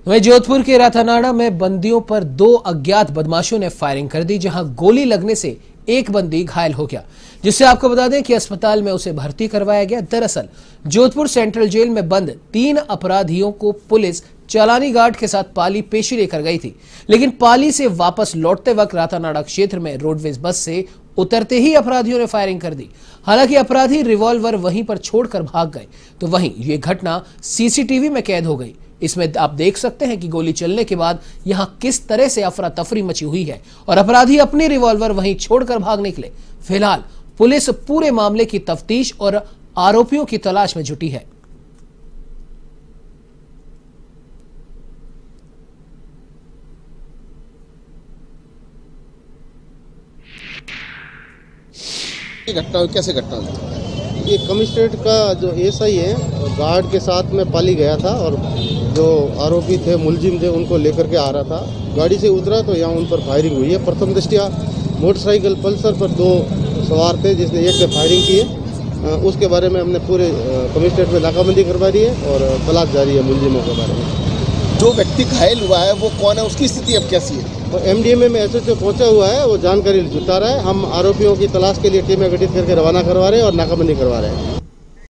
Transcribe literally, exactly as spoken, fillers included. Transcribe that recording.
वहीं जोधपुर के रातानाड़ा में बंदियों पर दो अज्ञात बदमाशों ने फायरिंग कर दी, जहां गोली लगने से एक बंदी घायल हो गया, जिससे आपको बता दें कि अस्पताल में उसे भर्ती करवाया गया। दरअसल जोधपुर सेंट्रल जेल में बंद तीन अपराधियों को पुलिस चालानी गार्ड के साथ पाली पेशी लेकर गई थी, लेकिन पाली से वापस लौटते वक्त रातानाड़ा क्षेत्र में रोडवेज बस से उतरते ही अपराधियों ने फायरिंग कर दी। हालांकि अपराधी रिवॉल्वर वहीं पर छोड़कर भाग गए, तो वहीं ये घटना सीसीटीवी में कैद हो गई। इसमें आप देख सकते हैं कि गोली चलने के बाद यहां किस तरह से अफरा तफरी मची हुई है और अपराधी अपनी रिवॉल्वर वहीं छोड़कर भाग निकले। फिलहाल पुलिस पूरे मामले की तफ्तीश और आरोपियों की तलाश में जुटी है। ये घटना कैसे घटना हुई? ये कमिश्नरेट का जो एसआई है गार्ड के साथ में पाली गया था और जो आरोपी थे मुलजिम थे उनको लेकर के आ रहा था। गाड़ी से उतरा तो यहाँ उन पर फायरिंग हुई है। प्रथम दृष्टया मोटरसाइकिल पल्सर पर दो सवार थे जिसने एक से फायरिंग की है। उसके बारे में हमने पूरे कमिश्नरेट में नाकाबंदी करवा दी है और तलाश जारी है मुलजिमों के बारे में। जो व्यक्ति घायल हुआ है वो कौन है, उसकी स्थिति अब कैसी है? और एमडीएमए में एसएचओ पहुंचा हुआ है, वो जानकारी जुटा रहा है। हम आरोपियों की तलाश के लिए टीमें गठित करके रवाना करवा रहे हैं और नाकाबंदी करवा रहे हैं।